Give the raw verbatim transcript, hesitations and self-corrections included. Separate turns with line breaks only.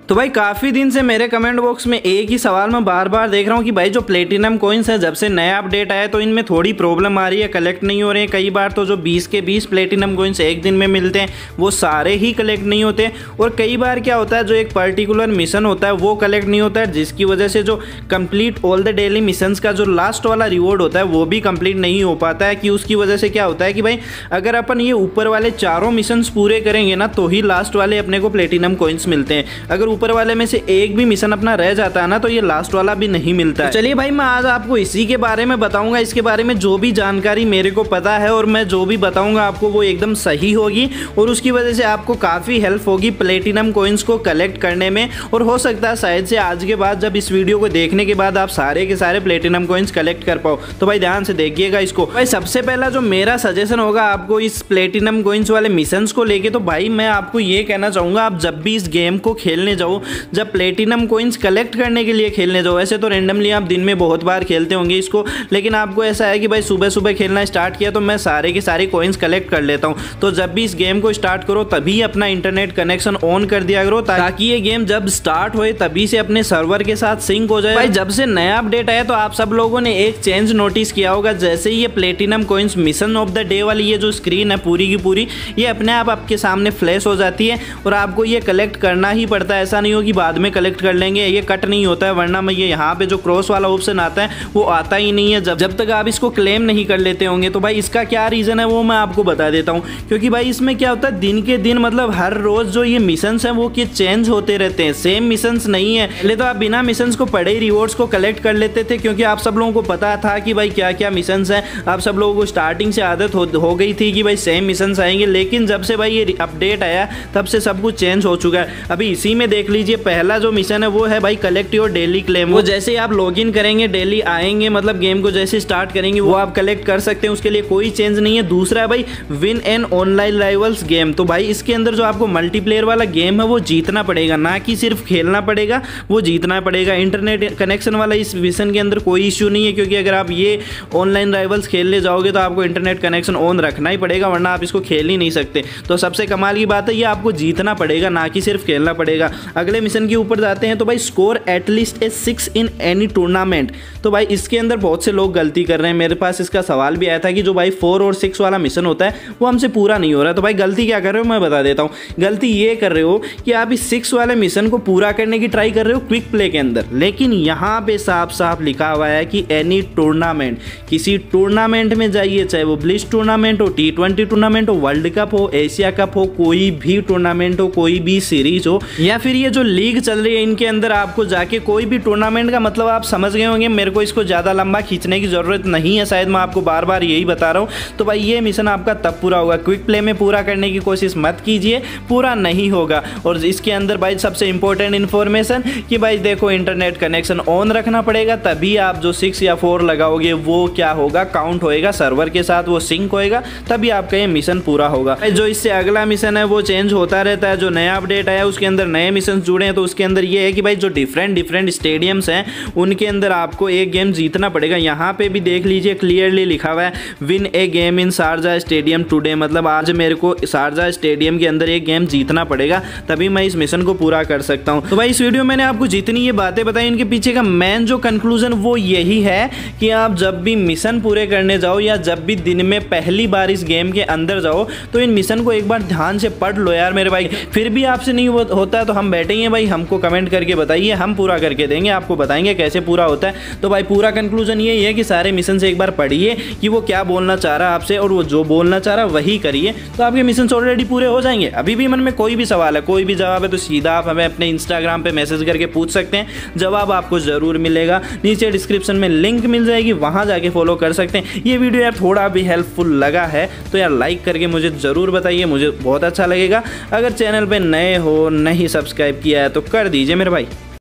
तो भाई काफ़ी दिन से मेरे कमेंट बॉक्स में एक ही सवाल मैं बार बार देख रहा हूँ कि भाई जो प्लेटिनम कॉइन्स है जब से नया अपडेट आया तो इनमें थोड़ी प्रॉब्लम आ रही है, कलेक्ट नहीं हो रहे हैं। कई बार तो जो बीस के बीस प्लेटिनम कॉइन्स एक दिन में मिलते हैं वो सारे ही कलेक्ट नहीं होते, और कई बार क्या होता है जो एक पर्टिकुलर मिशन होता है वो कलेक्ट नहीं होता है, जिसकी वजह से जो complete all the daily missions का जो लास्ट वाला रिवॉर्ड होता है वो भी कंप्लीट नहीं हो पाता है। कि उसकी वजह से क्या होता है कि भाई अगर अपन ये ऊपर वाले चारों मिशंस पूरे करेंगे ना तो ही लास्ट वाले अपने को प्लेटिनम कॉइन्स मिलते हैं। अगर ऊपर वाले में से एक भी मिशन अपना रह जाता है ना तो ये लास्ट वाला भी नहीं मिलता है। तो चलिए भाई मैं आज आपको इसी के बारे में बताऊंगा, इसके बारे में जो भी जानकारी मेरे को पता है और मैं जो भी बताऊंगा आपको वो एकदम सही होगी, और उसकी वजह से आपको काफ़ी हेल्प होगी प्लेटिनम कॉइन्स को कलेक्ट करने में। और हो सकता है शायद से आज के बाद जब इस वीडियो को देखने के बाद आप सारे के सारे प्लेटिनम कॉइन्स कलेक्ट कर पाओ। तो भाई ध्यान से देखिएगा इसको। भाई सबसे पहला जो मेरा सजेशन होगा आपको इस प्लेटिनम कॉइन्स वाले मिशंस को लेके, तो भाई मैं आपको ये कहना चाहूँगा आप जब भी इस गेम को खेलने जाओ, जब प्लेटिनम कॉइन्स कलेक्ट करने के लिए खेलने जाओ, ऐसे तो रैंडमली आप दिन में बहुत बार खेलते होंगे इसको, लेकिन आपको ऐसा है कि भाई सुबह सुबह खेलना स्टार्ट किया तो मैं सारे के सारे कॉइन्स कलेक्ट कर लेता हूँ। तो जब भी इस गेम को स्टार्ट करो तभी अपना इंटरनेट कनेक्शन ऑन कर दिया करो, ताकि ये गेम जब स्टार्ट होए तभी से अपने सर्वर के साथ सिंक हो जाए। भाई जब से नया अपडेट आया तो आप सब लोगों ने एक चेंज नोटिस किया होगा, जैसे ही ये platinum coins mission of the day वाली ये जो स्क्रीन है पूरी की पूरी ये अपने आप आपके सामने फ्लैश हो जाती है, और आपको ये कलेक्ट करना ही पड़ता है। ऐसा नहीं हो कि बाद में कलेक्ट कर लेंगे, ये कट नहीं होता है, वरना मैं ये यहाँ पे जो क्रॉस वाला ऑप्शन आता है वो आता ही नहीं है जब जब तक आप इसको क्लेम नहीं कर लेते होंगे। तो भाई इसका क्या रीज़न है वो मैं आपको बता देता हूँ, क्योंकि भाई इसमें क्या होता है दिन के दिन मतलब हर रोज़ जो ये मिशंस हैं वो कि चेंज होते रहते हैं, सेम मिशंस नहीं है। पहले तो आप बिना मिशंस को पढ़े ही रिवॉर्ड्स को कलेक्ट कर लेते थे, क्योंकि आप सब लोगों को पता था कि भाई क्या क्या मिशंस हैं। आप सब लोगों को स्टार्टिंग से आदत हो, हो गई थी कि भाई सेम मिशंस आएंगे, लेकिन जब से भाई ये अपडेट आया तब से सब कुछ चेंज हो चुका है। अभी इसी में देख लीजिए पहला जो मिशन है वो है भाई कलेक्ट योर डेली क्लेम। वो जैसे आप लॉगिन करेंगे डेली आएंगे, मतलब गेम को जैसे स्टार्ट करेंगे वो आप कलेक्ट कर सकते हैं, उसके लिए कोई चेंज नहीं है। दूसरा है भाई win an online rivals game. तो भाई इसके अंदर जो आपको मल्टीप्लेयर वाला गेम है वो जीतना पड़ेगा, ना कि सिर्फ खेलना पड़ेगा, वो जीतना पड़ेगा। इंटरनेट कनेक्शन वाला इस मिशन के अंदर कोई इश्यू नहीं है, क्योंकि अगर आप ये ऑनलाइन राइवल्स खेलने जाओगे तो आपको इंटरनेट कनेक्शन ऑन रखना ही पड़ेगा, वरना आप इसको खेल ही नहीं सकते। तो सबसे कमाल की बात है ये आपको जीतना पड़ेगा, ना कि सिर्फ खेलना पड़ेगा। अगले मिशन के ऊपर जाते हैं तो भाई score at least a six in any tournament. तो भाई इसके अंदर बहुत से लोग गलती कर रहे हैं, मेरे पास इसका सवाल भी आया था कि जो भाई फोर और सिक्स वाला मिशन होता है वो हमसे पूरा नहीं हो रहा है। तो भाई गलती क्या कर रहे हो मैं बता देता हूँ। गलती ये कर रहे हो कि आप इस सिक्स वाले मिशन को पूरा करने की ट्राई कर रहे हो क्विक प्ले के अंदर, लेकिन यहाँ पे साफ साफ लिखा हुआ है कि एनी टूर्नामेंट, किसी टूर्नामेंट में जाइए, चाहे वो ब्लिट्ज टूर्नामेंट हो, टी ट्वेंटी टूर्नामेंट हो, वर्ल्ड कप हो, एशिया कप हो, कोई भी टूर्नामेंट हो, कोई भी सीरीज हो, या फिर ये जो लीग चल रही है इनके अंदर आपको जाके कोई भी टूर्नामेंट का मतलब आप समझ गए होंगे। मेरे को इसको ज़्यादा लंबा खींचने की ज़रूरत नहीं है, शायद मैं आपको बार बार यही बता रहा हूँ। तो भाई ये मिशन आपका तब पूरा होगा, क्विक प्ले में पूरा करने की कोशिश मत कीजिए, पूरा नहीं होगा। और इसके अंदर भाई सबसे इंपॉर्टेंट इन्फॉर्मेशन कि भाई देखो इंटरनेट कनेक्शन ऑन रखना पड़ेगा, तभी आप जो सिक्स या फोर लगाओगे वो क्या होगा, काउंट होएगा, सर्वर के साथ वो सिंक होएगा, तभी आपका ये मिशन पूरा होगा। जो इससे अगला मिशन है वो चेंज होता रहता है, जो नया अपडेट आया उसके अंदर नए मिशन जुड़े हैं। तो उसके अंदर ये है कि भाई जो डिफरेंट डिफरेंट स्टेडियम्स हैं उनके अंदर आपको एक गेम जीतना पड़ेगा। यहाँ पे भी देख लीजिए क्लियरली लिखा हुआ है win a game in Sharjah stadium today, मतलब आज मेरे को शारजा स्टेडियम के अंदर एक गेम जीतना पड़ेगा तभी मैं इस मिशन को पूरा कर सकता हूँ। तो भाई इस वीडियो में मैंने आपको जितनी ये बातें बताई इनके पीछे का मेन जो कंक्लूजन वो यही है कि आप जब भी मिशन पूरे करने जाओ या जब भी दिन में पहली बार इस गेम के अंदर जाओ तो इन मिशन को एक बार ध्यान से पढ़ लो यार मेरे भाई। फिर भी आपसे नहीं होता तो हम बैठेंगे भाई, हमको कमेंट करके बताइए, हम पूरा करके देंगे, आपको बताएंगे कैसे पूरा होता है। तो भाई पूरा कंक्लूजन यही है कि सारे मिशन से एक बार पढ़िए कि वो क्या बोलना चाह रहा है आपसे, और वो जो बोलना चाह रहा है वही करिए, तो आपके मिशन ऑलरेडी पूरे हो जाएंगे। अभी भी मन में कोई भी सवाल है, कोई भी जवाब है तो सीधा आप हमें अपने इंस्टाग्राम पे मैसेज करके पूछ सकते हैं, जवाब आपको ज़रूर मिलेगा। नीचे डिस्क्रिप्शन में लिंक मिल जाएगी, वहाँ जाके फॉलो कर सकते हैं। ये वीडियो यार थोड़ा भी हेल्पफुल लगा है तो यार लाइक करके मुझे ज़रूर बताइए, मुझे बहुत अच्छा लगेगा। अगर चैनल पे नए हो, नहीं सब्सक्राइब किया है तो कर दीजिए मेरे भाई।